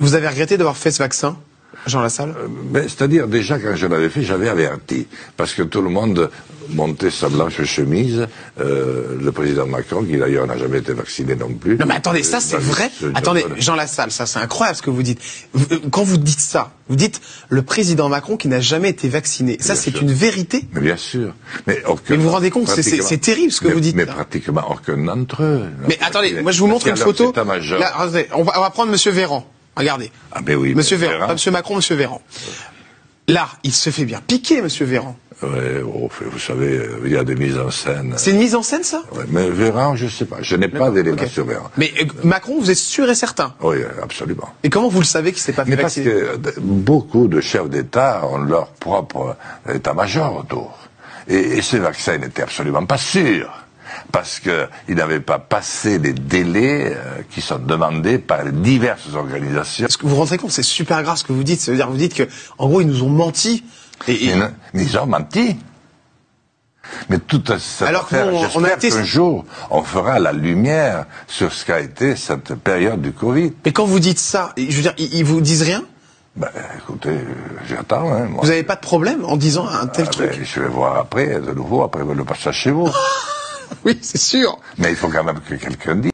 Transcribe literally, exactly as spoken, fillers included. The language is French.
Vous avez regretté d'avoir fait ce vaccin, Jean Lassalle? euh, C'est-à-dire, déjà, quand je l'avais fait, j'avais averti. Parce que tout le monde montait sa blanche chemise. Euh, le président Macron, qui d'ailleurs n'a jamais été vacciné non plus. Non mais attendez, ça c'est vrai. Attendez, Jean Lassalle, ça c'est incroyable ce que vous dites. Vous, quand vous dites ça, vous dites le président Macron qui n'a jamais été vacciné. Ça c'est une vérité. Mais bien sûr. Mais, aucun, mais vous vous rendez compte, c'est terrible ce que mais, vous dites. Mais là. pratiquement aucun d'entre eux. Mais attendez, moi je vous montre une photo. Là, regardez, on, va, on va prendre Monsieur Véran. Regardez. Ah ben oui. Monsieur Véran, Véran. Pas Monsieur Macron, Monsieur Véran. Là, il se fait bien piquer, Monsieur Véran. Ouais, oh, vous savez, il y a des mises en scène. C'est une mise en scène, ça? Ouais, mais Véran, je sais pas. Je n'ai pas d'éléments okay. sur Véran. Mais euh, Macron, vous êtes sûr et certain? Oui, absolument. Et comment vous le savez qu'il s'est pas fait mais vacciner? Parce que beaucoup de chefs d'État ont leur propre état-major autour. Et, et ces vaccins n'étaient absolument pas sûrs. Parce qu'ils n'avaient pas passé les délais euh, qui sont demandés par les diverses organisations. Est-ce que vous vous rendez compte, c'est super grave ce que vous dites. Ça veut dire, vous dites que, en gros, ils nous ont menti. Et, et... Mais, mais ils ont menti. Mais toute cette Alors affaire, j'espère été... qu'un jour, on fera la lumière sur ce qu'a été cette période du Covid. Mais quand vous dites ça, je veux dire, ils, ils vous disent rien? Ben, écoutez, j'attends. Hein, vous n'avez pas de problème en disant un tel ah, truc? Ben, je vais voir après, de nouveau, après le passage chez vous. Oui, c'est sûr. Mais il faut quand même que quelqu'un dise.